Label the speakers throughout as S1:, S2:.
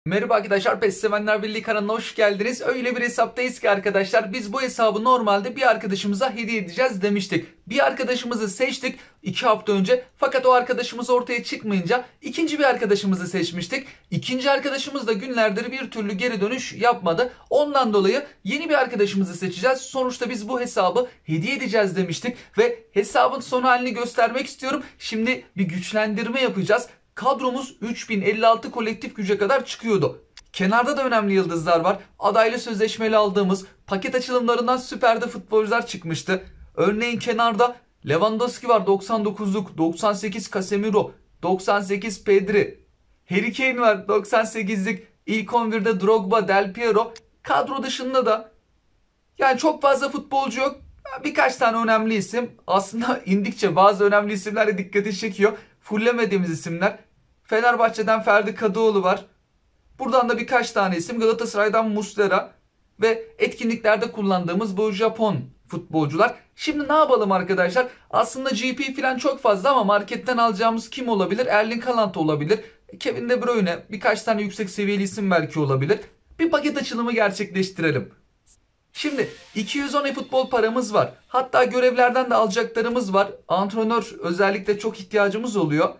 S1: Merhaba arkadaşlar, PES Sevenler Birliği kanalına hoş geldiniz. Öyle bir hesaptayız ki arkadaşlar biz bu hesabı normalde bir arkadaşımıza hediye edeceğiz demiştik. Bir arkadaşımızı seçtik 2 hafta önce, fakat o arkadaşımız ortaya çıkmayınca ikinci bir arkadaşımızı seçmiştik. İkinci arkadaşımız da günlerdir bir türlü geri dönüş yapmadı. Ondan dolayı yeni bir arkadaşımızı seçeceğiz. Sonuçta biz bu hesabı hediye edeceğiz demiştik ve hesabın son halini göstermek istiyorum. Şimdi bir güçlendirme yapacağız. Kadromuz 3056 kolektif güce kadar çıkıyordu. Kenarda da önemli yıldızlar var. Adaylı sözleşmeli aldığımız paket açılımlarından süperde futbolcular çıkmıştı. Örneğin kenarda Lewandowski var 99'luk, 98 Casemiro, 98 Pedri, Harry Kane var 98'lik, ilk 11'de Drogba, Del Piero. Kadro dışında da yani çok fazla futbolcu yok. Birkaç tane önemli isim. Aslında indikçe bazı önemli isimler de dikkati çekiyor. Fullemediğimiz isimler. Fenerbahçe'den Ferdi Kadıoğlu var. Buradan da birkaç tane isim. Galatasaray'dan Muslera. Ve etkinliklerde kullandığımız bu Japon futbolcular. Şimdi ne yapalım arkadaşlar? Aslında GP falan çok fazla ama marketten alacağımız kim olabilir? Erling Haaland olabilir. Kevin De Bruyne. Birkaç tane yüksek seviyeli isim belki olabilir. Bir paket açılımı gerçekleştirelim. Şimdi 210 e-futbol paramız var. Hatta görevlerden de alacaklarımız var. Antrenör özellikle çok ihtiyacımız oluyor.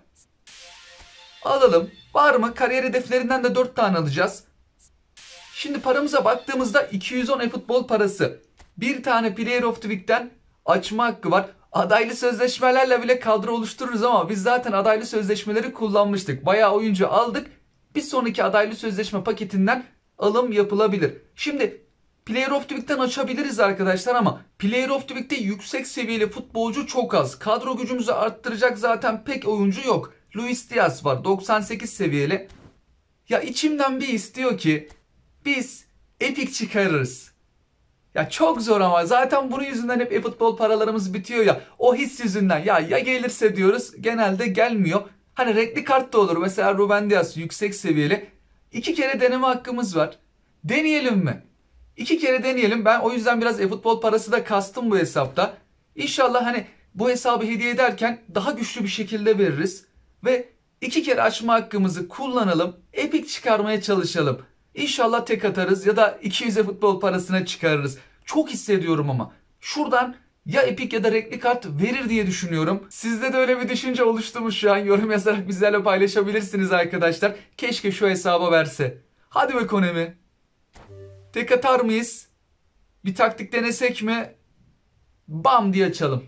S1: Alalım. Var mı? Kariyer hedeflerinden de 4 tane alacağız. Şimdi paramıza baktığımızda 210 e-futbol parası. Bir tane Player of the Week'ten açma hakkı var. Adaylı sözleşmelerle bile kadro oluştururuz ama biz zaten adaylı sözleşmeleri kullanmıştık. Bayağı oyuncu aldık. Bir sonraki adaylı sözleşme paketinden alım yapılabilir. Şimdi Player of the Week'ten açabiliriz arkadaşlar ama Player of the Week'te yüksek seviyeli futbolcu çok az. Kadro gücümüzü arttıracak zaten pek oyuncu yok. Luis Diaz var 98 seviyeli. Ya içimden bir istiyor ki biz Epic çıkarırız. Ya çok zor ama zaten bunun yüzünden hep e-futbol paralarımız bitiyor ya. O his yüzünden ya gelirse diyoruz, genelde gelmiyor. Hani renkli kart da olur. Mesela Ruben Dias yüksek seviyeli. 2 kere deneme hakkımız var. Deneyelim mi? 2 kere deneyelim. Ben o yüzden biraz e-futbol parası da kastım bu hesapta. İnşallah hani bu hesabı hediye ederken daha güçlü bir şekilde veririz. Ve 2 kere açma hakkımızı kullanalım. Epic çıkarmaya çalışalım. İnşallah tek atarız ya da 200 futbol parasına çıkarırız. Çok hissediyorum ama. Şuradan ya Epic ya da renkli kart verir diye düşünüyorum. Sizde de öyle bir düşünce oluştu mu şu an? Yorum yazarak bizlerle paylaşabilirsiniz arkadaşlar. Keşke şu hesaba verse. Hadi be Konemi. Tek atar mıyız? Bir taktik denesek mi? Bam diye açalım.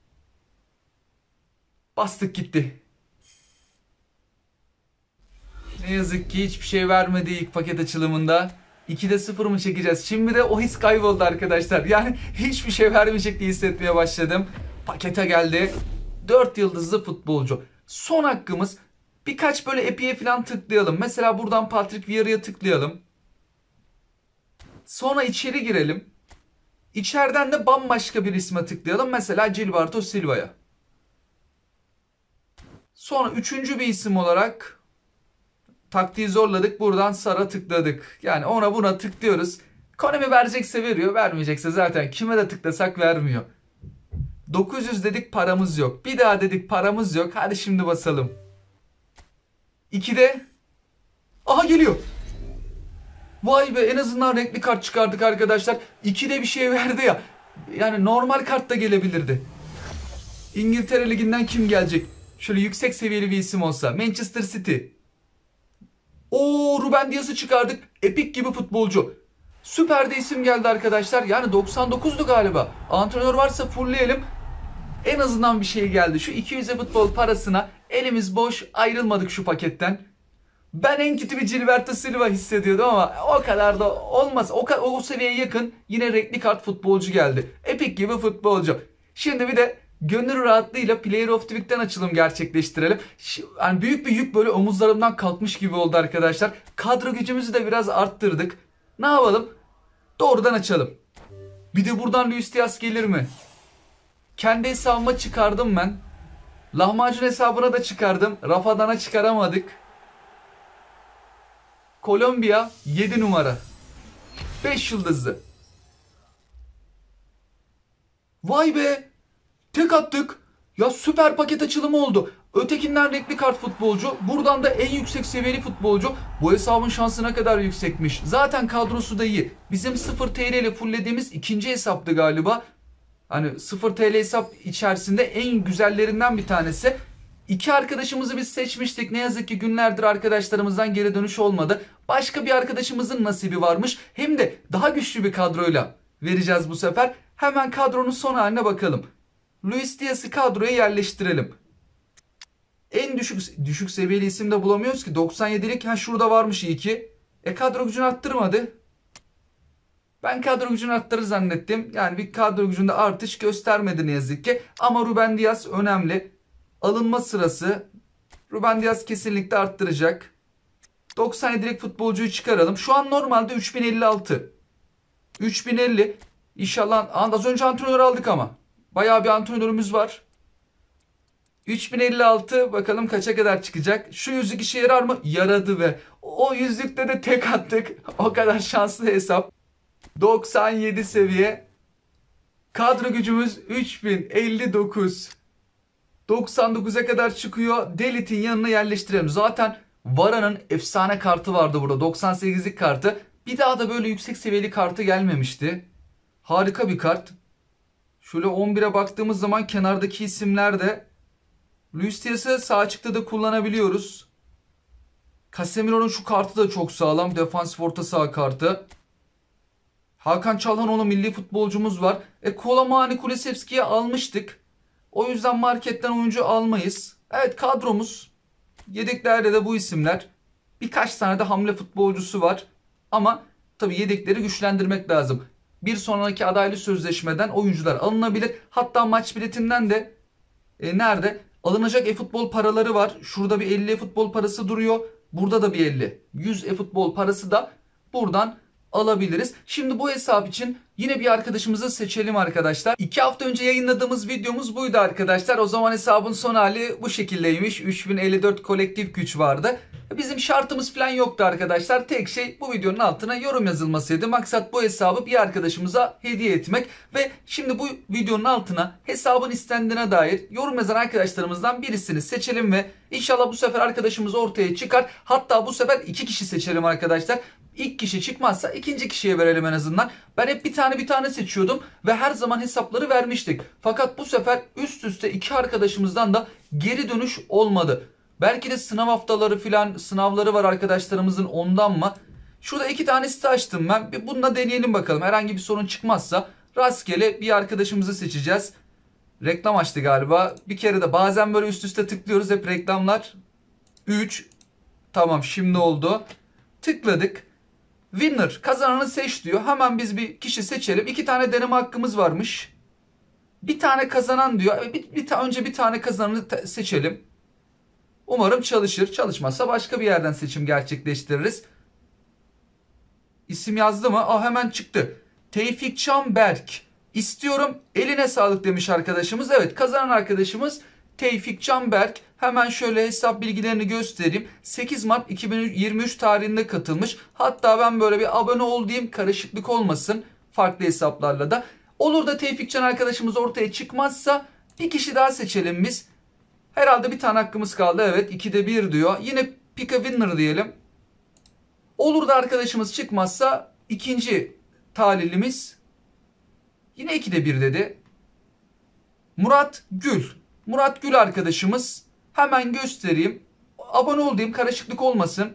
S1: Bastık gitti. Ne yazık ki hiçbir şey vermedi ilk paket açılımında. 2'de 0 mı çekeceğiz? Şimdi de o his kayboldu arkadaşlar. Yani hiçbir şey vermeyecek diye hissetmeye başladım. Pakete geldi. 4 yıldızlı futbolcu. Son hakkımız, birkaç böyle epiye falan tıklayalım. Mesela buradan Patrick Vieira'ya tıklayalım. Sonra içeri girelim. İçeriden de bambaşka bir isme tıklayalım. Mesela Gilberto Silva'ya. Sonra üçüncü bir isim olarak taktiği zorladık. Buradan Sara tıkladık. Yani ona buna tıklıyoruz. Konami verecekse veriyor. Vermeyecekse zaten kime de tıklasak vermiyor. 900 dedik, paramız yok. Bir daha dedik, paramız yok. Hadi şimdi basalım. 2'de. Aha geliyor. Vay be, en azından renkli kart çıkardık arkadaşlar. 2'de bir şey verdi ya. Yani normal kart da gelebilirdi. İngiltere Ligi'nden kim gelecek? Şöyle yüksek seviyeli bir isim olsa. Manchester City. Oo, Ruben Dias'ı çıkardık. Epic gibi futbolcu. Süper de isim geldi arkadaşlar. Yani 99'du galiba. Antrenör varsa fullleyelim. En azından bir şey geldi. Şu 200 futbol parasına elimiz boş ayrılmadık şu paketten. Ben en kötü bir Gilberto Silva hissediyordum ama o kadar da olmaz. O seviyeye yakın yine renkli kart futbolcu geldi. Epic gibi futbolcu. Şimdi bir de gönül rahatlığıyla Player of the Week'ten açılım gerçekleştirelim. Yani büyük bir yük böyle omuzlarımdan kalkmış gibi oldu arkadaşlar. Kadro gücümüzü de biraz arttırdık. Ne yapalım? Doğrudan açalım. Bir de buradan Luis Diaz gelir mi? Kendi hesabıma çıkardım ben. Lahmacun hesabına da çıkardım. Rafadan'a çıkaramadık. Kolombiya 7 numara. 5 yıldızlı. Vay be. Tek attık. Ya süper paket açılımı oldu. Ötekinden renkli kart futbolcu. Buradan da en yüksek seviyeli futbolcu. Bu hesabın şansı ne kadar yüksekmiş. Zaten kadrosu da iyi. Bizim 0 TL ile fulllediğimiz ikinci hesaptı galiba. Hani 0 TL hesap içerisinde en güzellerinden bir tanesi. İki arkadaşımızı biz seçmiştik. Ne yazık ki günlerdir arkadaşlarımızdan geri dönüş olmadı. Başka bir arkadaşımızın nasibi varmış. Hem de daha güçlü bir kadroyla vereceğiz bu sefer. Hemen kadronun son haline bakalım. Luis Diaz'ı kadroya yerleştirelim. En düşük seviyeli isim de bulamıyoruz ki. 97'lik şurada varmış iyi ki. Kadro gücünü arttırmadı. Ben kadro gücünü arttırır zannettim. Yani bir kadro gücünde artış göstermedi ne yazık ki. Ama Ruben Dias önemli. Alınma sırası. Ruben Dias kesinlikle arttıracak. 97'lik futbolcuyu çıkaralım. Şu an normalde 3056. 3050. İnşallah az önce antrenör aldık ama. Bayağı bir antrenörümüz var. 3056 bakalım kaça kadar çıkacak. Şu yüzük işe yarar mı? Yaradı ve o yüzükte de tek attık. O kadar şanslı hesap. 97 seviye. Kadro gücümüz 3059. 99'a kadar çıkıyor. Delit'in yanına yerleştirelim. Zaten Vara'nın efsane kartı vardı burada. 98'lik kartı. Bir daha da böyle yüksek seviyeli kartı gelmemişti. Harika bir kart. Şöyle 11'e baktığımız zaman kenardaki isimler de Luis Diaz'ı sağ açıkta da kullanabiliyoruz. Casemiro'nun şu kartı da çok sağlam. Defansif orta saha kartı. Hakan Çalhanoğlu milli futbolcumuz var. Kolomani Kulusevski'yi almıştık. O yüzden marketten oyuncu almayız. Evet, kadromuz. Yedeklerde de bu isimler. Birkaç tane de hamle futbolcusu var. Ama tabii yedekleri güçlendirmek lazım. Bir sonraki adaylı sözleşmeden oyuncular alınabilir. Hatta maç biletinden de nerede? Alınacak e-futbol paraları var. Şurada bir 50 e-futbol parası duruyor. Burada da bir 50. 100 e-futbol parası da buradan alabiliriz. Şimdi bu hesap için yine bir arkadaşımızı seçelim arkadaşlar. 2 hafta önce yayınladığımız videomuz buydu arkadaşlar. O zaman hesabın son hali bu şekildeymiş. 3054 kolektif güç vardı. Bizim şartımız falan yoktu arkadaşlar. Tek şey bu videonun altına yorum yazılmasıydı. Maksat bu hesabı bir arkadaşımıza hediye etmek. Ve şimdi bu videonun altına hesabın istendiğine dair yorum yazan arkadaşlarımızdan birisini seçelim ve inşallah bu sefer arkadaşımız ortaya çıkar. Hatta bu sefer 2 kişi seçelim arkadaşlar. İlk kişi çıkmazsa ikinci kişiye verelim en azından. Ben hep bir tane seçiyordum ve her zaman hesapları vermiştik. Fakat bu sefer üst üste 2 arkadaşımızdan da geri dönüş olmadı. Belki de sınav haftaları filan, sınavları var arkadaşlarımızın, ondan mı? Şurada 2 tane site açtım ben. Bununla deneyelim bakalım. Herhangi bir sorun çıkmazsa rastgele bir arkadaşımızı seçeceğiz. Reklam açtı galiba. Bir kere de bazen böyle üst üste tıklıyoruz, hep reklamlar. 3. Tamam, şimdi oldu. Tıkladık. Winner, kazananı seç diyor. Hemen biz bir kişi seçelim. 2 tane deneme hakkımız varmış. Bir tane kazanan diyor. Önce bir tane kazananı seçelim. Umarım çalışır. Çalışmazsa başka bir yerden seçim gerçekleştiririz. İsim yazdı mı? Hemen çıktı. Tevfik Canberk. İstiyorum. Eline sağlık demiş arkadaşımız. Evet, kazanan arkadaşımız Tevfik Canberk. Hemen şöyle hesap bilgilerini göstereyim. 8 Mart 2023 tarihinde katılmış. Hatta ben böyle bir abone ol diyeyim, karışıklık olmasın farklı hesaplarla da. Olur da Tevfik Can arkadaşımız ortaya çıkmazsa bir kişi daha seçelim biz. Herhalde bir tane hakkımız kaldı. Evet, 2'de 1 diyor. Yine pick a winner diyelim. Olur da arkadaşımız çıkmazsa ikinci talihlimiz yine 2'de 1 dedi. Murat Gül. Murat Gül arkadaşımız. Hemen göstereyim. Abone ol diyeyim, karışıklık olmasın.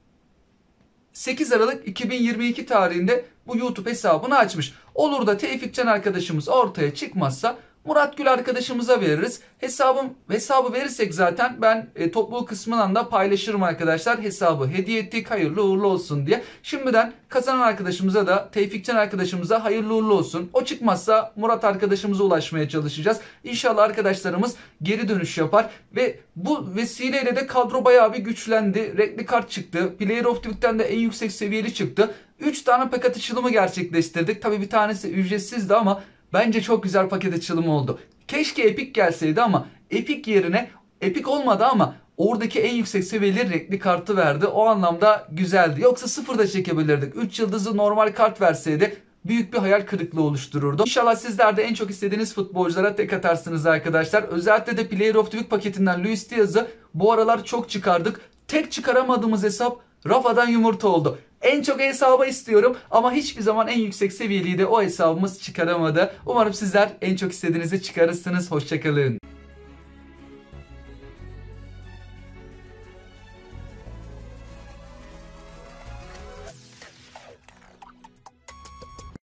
S1: 8 Aralık 2022 tarihinde bu YouTube hesabını açmış. Olur da Tevfik Can arkadaşımız ortaya çıkmazsa Murat Gül arkadaşımıza veririz. Hesabı verirsek zaten ben topluluk kısmından da paylaşırım arkadaşlar. Hesabı hediye ettik, hayırlı uğurlu olsun diye. Şimdiden kazanan arkadaşımıza da Tevfik Can arkadaşımıza hayırlı uğurlu olsun. O çıkmazsa Murat arkadaşımıza ulaşmaya çalışacağız. İnşallah arkadaşlarımız geri dönüş yapar ve bu vesileyle de kadro bayağı bir güçlendi. Renkli kart çıktı. Player of the Week'ten de en yüksek seviyeli çıktı. 3 tane paket açılımı gerçekleştirdik. Tabii bir tanesi ücretsizdi ama bence çok güzel paket açılımı oldu. Keşke Epic gelseydi ama Epic yerine, Epic olmadı ama oradaki en yüksek seviyeli renkli kartı verdi. O anlamda güzeldi. Yoksa sıfır da çekebilirdik. 3 yıldızlı normal kart verseydi büyük bir hayal kırıklığı oluştururdu. İnşallah sizler de en çok istediğiniz futbolculara tek atarsınız arkadaşlar. Özellikle de Player of the Week paketinden Luis Diaz'ı bu aralar çok çıkardık. Tek çıkaramadığımız hesap Rafa'dan yumurta oldu. En çok hesabı istiyorum ama hiçbir zaman en yüksek seviyeliği de o hesabımız çıkaramadı. Umarım sizler en çok istediğinizi çıkarırsınız. Hoşçakalın.